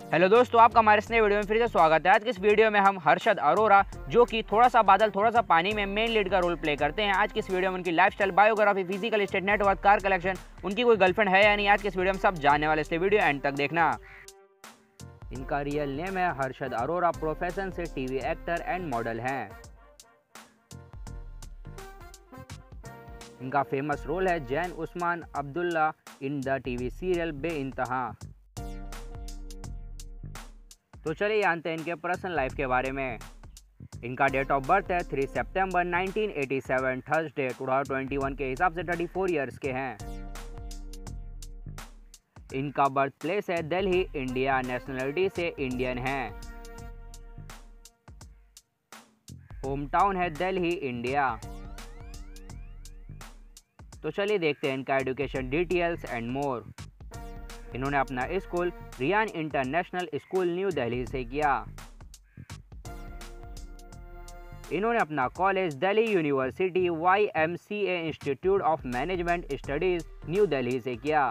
Hello दोस्तों, आपका हमारे इस नए वीडियो में फिर से स्वागत है। आज की इस वीडियो में हम हर्षद अरोरा, जो कि थोड़ा सा बादल थोड़ा सा पानी में मेन लीड का रोल प्ले करते हैं। आज की इस वीडियो में उनकी lifestyle, biography, physical state, network, car collection, उनकी कोई गर्लफ्रेंड है या नहीं, आज की इस वीडियो में सब जानने वाले, इसलिए वीडियो एंड तक देखना। इनका रियल नेम है हर्षद अरोरा। प्रोफेशन से टीवी एक्टर एंड मॉडल हैं। इनका फेमस रोल है Zain Usman Abdullah in the TV serial Beintehaa. तो चलिए जानते हैं इनके पर्सनल लाइफ के बारे में। इनका डेट ऑफ बर्थ है 3 सितंबर 1987, थर्सडे 2021 के हिसाब से 34 इयर्स के हैं। इनका बर्थ प्लेस है दिल्ली, इंडिया। नेशनलिटी से इंडियन हैं। होम टाउन है दिल्ली, इंडिया। तो चलिए देखते हैं इनका एजुकेशन डिटेल्स एंड मोर। इन्होंने अपना school Ryan international school New Delhi से किया। इन्होंने अपना college Delhi university YMCA institute of management studies New Delhi से किया।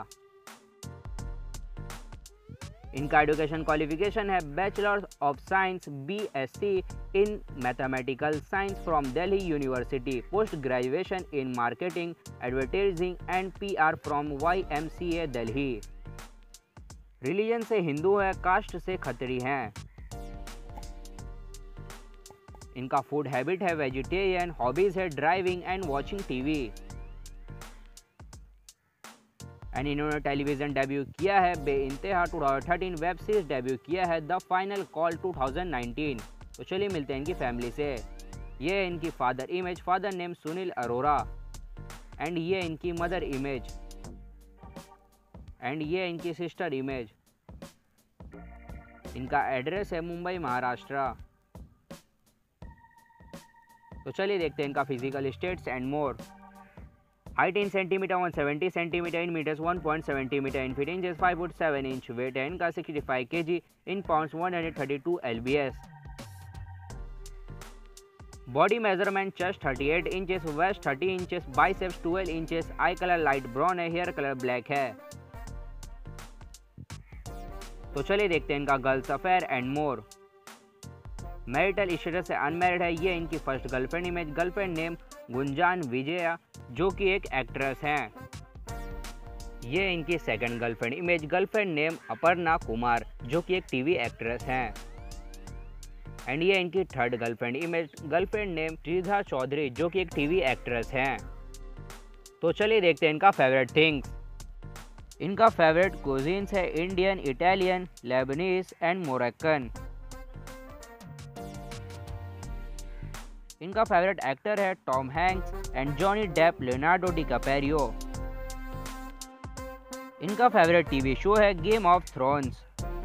इनका एजुकेशन क्वालिफिकेशन है bachelor of science BSc in mathematical science from Delhi university. Post graduation in marketing, advertising and PR from YMCA Delhi. Religion से हिंदू है, कास्ट से खत्री हैं। इनका फूड हैबिट है वेजिटेरियन। हॉबीज है driving and watching TV. And इन्होंने television debut किया है बेइंतहा 2013। वेब सीरीज डेब्यू किया है द फाइनल कॉल 2019। तो चलिए मिलते हैं इनकी फैमिली से। ये है इनकी father image, father name Sunil Arora. And ये इनकी मदर इमेज। एंड ये इनकी सिस्टर इमेज। इनका एड्रेस है मुंबई, महाराष्ट्र। तो चलिए देखते हैं इनका physical stats and more. Height in centimetre 170 centimetre, in metres 1.70 metre, in feet inches 5 foot 7 inch. Weight है इनका 65 kg, in pounds 132 lbs। Body measurement chest 38 inches, waist 30 inches, biceps 12 inches. Eye colour light brown है, hair colour black है। तो चलिए देखते हैं इनका girls affair and more. Marital status से अनमैरिड है। ये इनकी first girlfriend image. Girlfriend name Gunjan Vijaya, जो कि एक एक्ट्रेस हैं। ये इनकी second girlfriend image. Girlfriend name Aparna Kumar, जो कि एक टीवी एक्ट्रेस हैं। एंड ये इनकी third girlfriend image. Girlfriend name Shridha Chaudhary, जो कि एक टीवी एक्ट्रेस हैं। तो चलिए देखते हैं इनका फेवरेट थिंग्स। इनका फेवरेट कुजीन्स है Indian, Italian, Lebanese and Moroccan. इनका फेवरेट एक्टर है Tom Hanks and Johnny Depp, Leonardo DiCaprio. इनका फेवरेट टीवी शो है गेम ऑफ थ्रोन्स।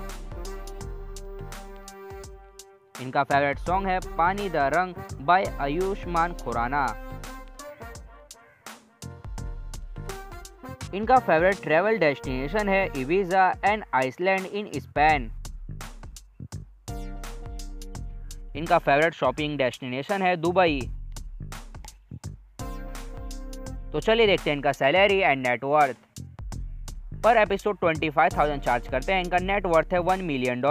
इनका फेवरेट सॉन्ग है पानी द रंग बाय आयुष्मान खुराना। इनका फेवरेट ट्रैवल डेस्टिनेशन है Ibiza and Iceland in Spain. इनका favourite shopping destination है दुबई। तो चलिए देखते हैं इनका सैलरी एंड नेटवर्थ। पर एपिसोड 25,000 चार्ज करते हैं। इनका नेटवर्थ है $1 मिलियन।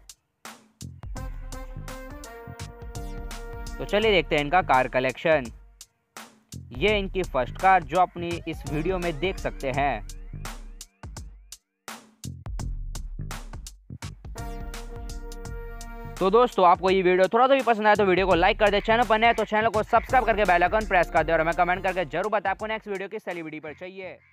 तो चलिए देखते हैं इनका कार कलेक्शन। ये इनकी फर्स्ट कार, जो अपनी इस वीडियो में देख सकते हैं। तो दोस्तों, आपको ये वीडियो थोड़ा सा भी पसंद आया तो वीडियो को लाइक कर दे। चैनल पर नए तो चैनल को सब्सक्राइब करके बेल आइकन प्रेस कर दे और हमें कमेंट करके जरूर बताएं आपको नेक्स्ट वीडियो किस सेलिब्रिटी पर चाहिए।